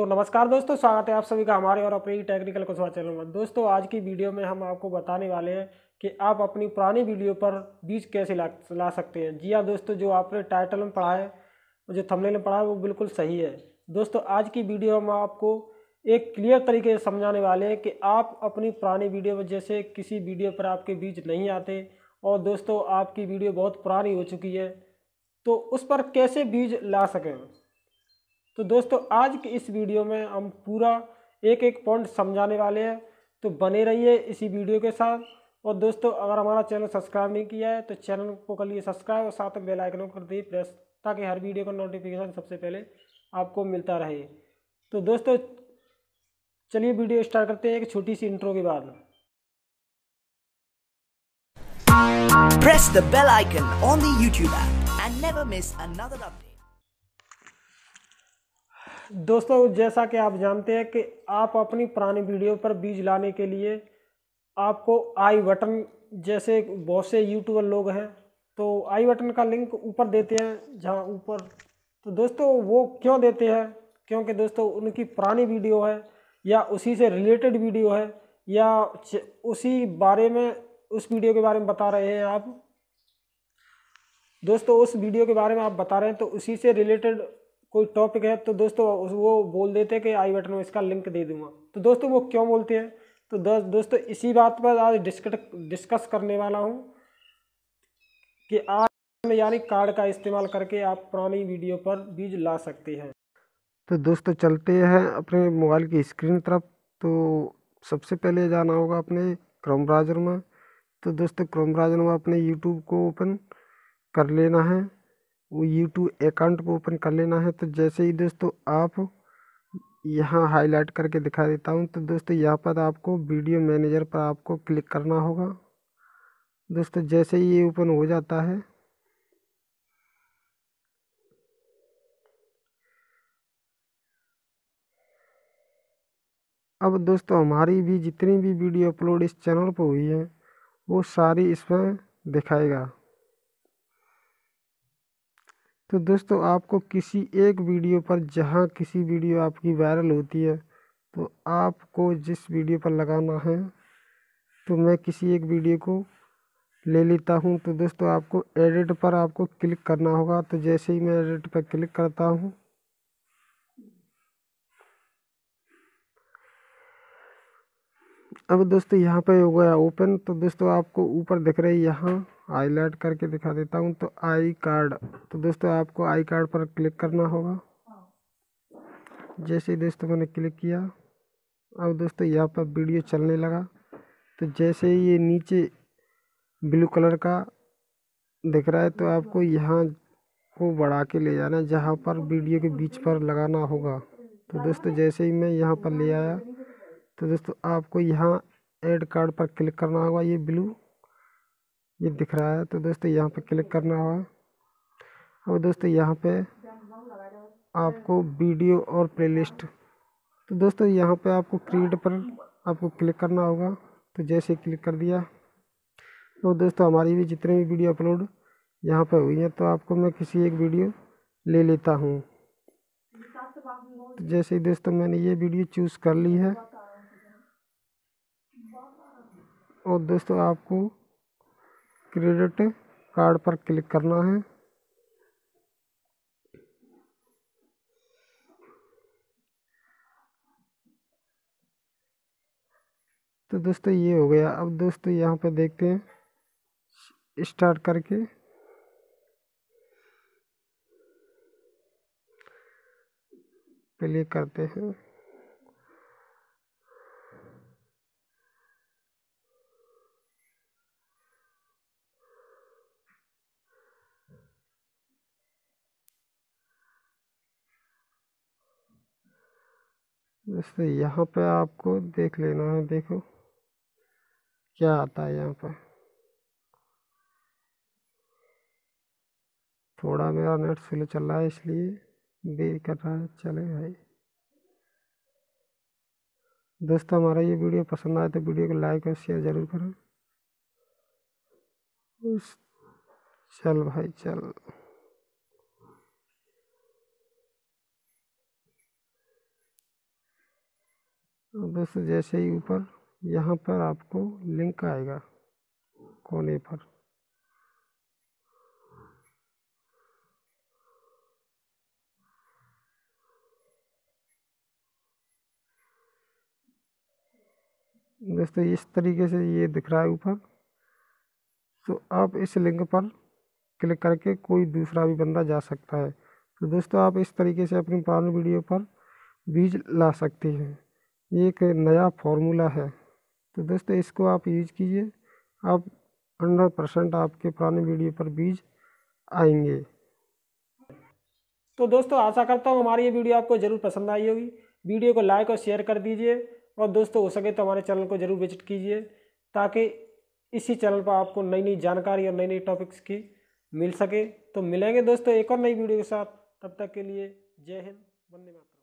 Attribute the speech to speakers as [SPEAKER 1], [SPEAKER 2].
[SPEAKER 1] नमस्कार दोस्तों, स्वागत है आप सभी का हमारे और अपने टेक्निकल कुशवाहा चैनल में। दोस्तों आज की वीडियो में हम आपको बताने वाले हैं कि आप अपनी पुरानी वीडियो पर बीज कैसे ला सकते हैं। जी हाँ दोस्तों, जो आपने टाइटल में पढ़ा है, जो थंबनेल में पढ़ा है वो बिल्कुल सही है। दोस्तों आज की वीडियो में आपको एक क्लियर तरीके से समझाने वाले हैं कि आप अपनी पुरानी वीडियो में, जैसे किसी वीडियो पर आपके बीज नहीं आते और दोस्तों आपकी वीडियो बहुत पुरानी हो चुकी है, तो उस पर कैसे बीज ला सकें। तो दोस्तों आज की इस वीडियो में हम पूरा एक एक पॉइंट समझाने वाले हैं, तो बने रहिए इसी वीडियो के साथ। और दोस्तों अगर हमारा चैनल सब्सक्राइब नहीं किया है तो चैनल को कर लिए सब्सक्राइब और साथ में बेल आइकन को कर दिए प्रेस, ताकि हर वीडियो का नोटिफिकेशन सबसे पहले आपको मिलता रहे। तो दोस्तों चलिए वीडियो स्टार्ट करते हैं एक छोटी सी इंट्रो के बाद।
[SPEAKER 2] Press the bell icon on the YouTube app and never miss another update.
[SPEAKER 1] दोस्तों जैसा कि आप जानते हैं कि आप अपनी पुरानी वीडियो पर बीज लाने के लिए आपको आई बटन, जैसे बहुत से यूट्यूबर लोग हैं तो आई बटन का लिंक ऊपर देते हैं जहां ऊपर। तो दोस्तों वो क्यों देते हैं, क्योंकि दोस्तों उनकी पुरानी वीडियो है या उसी से रिलेटेड वीडियो है या उसी बारे में, उस वीडियो के बारे में बता रहे हैं आप। दोस्तों उस वीडियो के बारे में आप बता रहे हैं तो उसी से रिलेटेड कोई टॉपिक है, तो दोस्तों वो बोल देते हैं कि आई बटन में इसका लिंक दे दूंगा। तो दोस्तों वो क्यों बोलते हैं, तो दोस्तों इसी बात पर आज डिस्कस करने वाला हूं कि आज यानी कार्ड का इस्तेमाल करके आप पुरानी वीडियो पर बीज ला सकते हैं। तो दोस्तों चलते हैं अपने मोबाइल की स्क्रीन तरफ। तो सबसे पहले जाना होगा अपने क्रोम ब्राउज़र में। तो दोस्तों क्रोम ब्राउज़र में अपने यूट्यूब को ओपन कर लेना है, वो YouTube अकाउंट को ओपन कर लेना है। तो जैसे ही दोस्तों आप यहाँ हाईलाइट करके दिखा देता हूँ, तो दोस्तों यहाँ पर आपको वीडियो मैनेजर पर आपको क्लिक करना होगा। दोस्तों जैसे ही ये ओपन हो जाता है, अब दोस्तों हमारी भी जितनी भी वीडियो अपलोड इस चैनल पर हुई है वो सारी इसमें दिखाएगा। तो दोस्तों आपको किसी एक वीडियो पर, जहाँ किसी वीडियो आपकी वायरल होती है, तो आपको जिस वीडियो पर लगाना है, तो मैं किसी एक वीडियो को ले लेता हूं। तो दोस्तों आपको एडिट पर आपको क्लिक करना होगा। तो जैसे ही मैं एडिट पर क्लिक करता हूं, अब दोस्तों यहाँ पे हो गया ओपन। तो दोस्तों आपको ऊपर दिख रही है, यहाँ हाईलाइट करके दिखा देता हूँ, तो आई कार्ड। तो दोस्तों आपको आई कार्ड पर क्लिक करना होगा। जैसे ही दोस्तों मैंने क्लिक किया, अब दोस्तों यहाँ पर वीडियो चलने लगा। तो जैसे ही ये नीचे ब्लू कलर का दिख रहा है, तो आपको यहाँ को बढ़ा के ले जाना है, जहाँ पर वीडियो के बीच पर लगाना होगा। तो दोस्तों जैसे ही मैं यहाँ पर ले आया, तो दोस्तों आपको यहाँ ऐड कार्ड पर क्लिक करना होगा। ये ब्लू ये दिख रहा है, तो दोस्तों यहाँ पर क्लिक करना होगा। और दोस्तों यहाँ पे आपको वीडियो और प्लेलिस्ट, तो दोस्तों यहाँ पे आपको क्रिएट पर आपको क्लिक करना होगा। तो जैसे क्लिक कर दिया, तो दोस्तों हमारी भी जितनी भी वीडियो अपलोड यहाँ पे हुई है, तो आपको मैं किसी एक वीडियो ले लेता हूँ। तो जैसे ही दोस्तों मैंने ये वीडियो चूज़ कर ली है, और दोस्तों आपको क्रेडिट कार्ड पर क्लिक करना है। तो दोस्तों ये हो गया। अब दोस्तों यहाँ पे देखते हैं, स्टार्ट करके प्ले करते हैं। दोस्तों यहाँ पे आपको देख लेना है, देखो क्या आता है यहाँ पर। थोड़ा मेरा नेट स्लो चल रहा है, इसलिए देर कर रहा है। चले भाई, दोस्तों हमारा ये वीडियो पसंद आए तो वीडियो को लाइक और शेयर ज़रूर करें। चल भाई चल। दोस्तों जैसे ही ऊपर यहाँ पर आपको लिंक आएगा कोने पर, दोस्तों इस तरीके से ये दिख रहा है ऊपर। तो आप इस लिंक पर क्लिक करके कोई दूसरा भी बंदा जा सकता है। तो दोस्तों आप इस तरीके से अपनी पुरानी वीडियो पर व्यूज ला सकते हैं। ये एक नया फॉर्मूला है, तो दोस्तों इसको आप यूज कीजिए, आप 100% आपके पुराने वीडियो पर व्यूज आएंगे। तो दोस्तों आशा करता हूँ हमारी ये वीडियो आपको ज़रूर पसंद आई होगी। वीडियो को लाइक और शेयर कर दीजिए, और दोस्तों हो सके तो हमारे चैनल को ज़रूर विजिट कीजिए, ताकि इसी चैनल पर आपको नई नई जानकारी और नई नई टॉपिक्स की मिल सके। तो मिलेंगे दोस्तों एक और नई वीडियो के साथ, तब तक के लिए जय हिंद, वंदे मातरम।